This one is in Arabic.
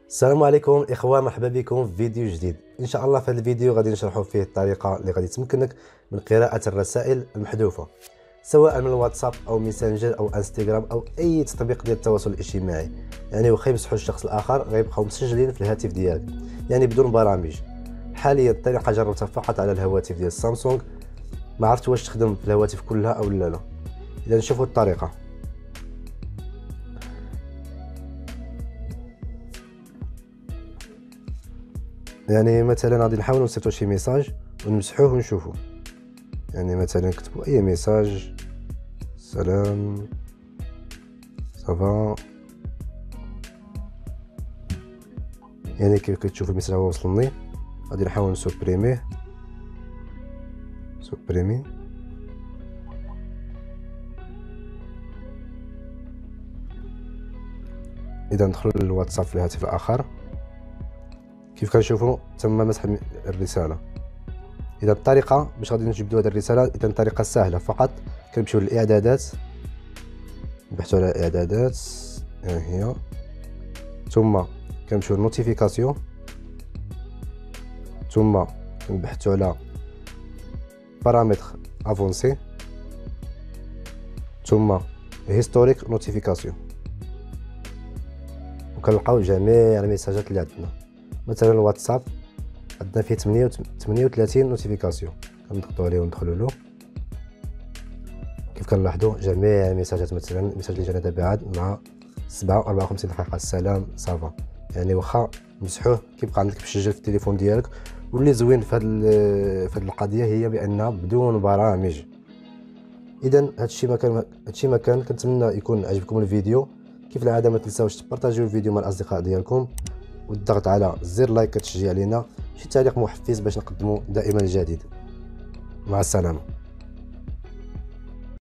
السلام عليكم الاخوه، مرحبا بكم في فيديو جديد. ان شاء الله في هذا الفيديو غادي نشرحوا فيه الطريقه اللي غادي تمكنك من قراءه الرسائل المحذوفه، سواء من الواتساب او ميسنجر او انستغرام او اي تطبيق ديال التواصل الاجتماعي. يعني واخا يمسحوا الشخص الاخر غيبقاو مسجلين في الهاتف ديالك، يعني بدون برامج. حاليا الطريقه جربتها فقط على الهواتف ديال سامسونج، ما عرفت واش تخدم في الهواتف كلها او لا. اذا نشوفوا الطريقه. يعني مثلا غادي نحاولوا نصيفطوا شي ميساج ونمسحوه ونشوفوا. يعني مثلا نكتبوا اي ميساج، سلام، صافا. يعني كيف كتشوفوا الميساج هو وصلني، غادي نحاول نسوبريمي. اذا ندخلوا للواتساب في الهاتف الاخر، كيف كنشوفوا تم مسح الرساله. اذا الطريقه باش غادي نجبدوا هذه الرساله، اذا طريقه سهله فقط. كنمشيو للاعدادات، نبحثوا على اعدادات، ها هي، ثم كنمشيو للنوتيفيكاسيون، ثم كنبحثوا على بارامتر افونسي، ثم هيستوريك نوتيفيكاسيون، وكنلقاو جميع الميساجات اللي عندنا. مثلا الواتساب عندنا فيه 38 نوتيفيكاسيون، كنضغطوا عليه وندخلوا له. كيف كنلاحظوا جميع الميساجات، مثلا الميساج اللي جانا دابا عاد مع 7:54 دقيقه، السلام صافا. يعني واخا مسحوه كيبقى عندك مسجل في التليفون ديالك. واللي زوين في هذه القضيه هي بانها بدون برامج. اذا هادشي ما كان كنتمنى يكون عجبكم الفيديو. كيف العاده ما تنساوش تبارطاجيو الفيديو مع الاصدقاء ديالكم، والضغط على زر لايك كتشجيع لينا، شي تعليق محفز باش نقدموا دائما الجديد. مع السلامه.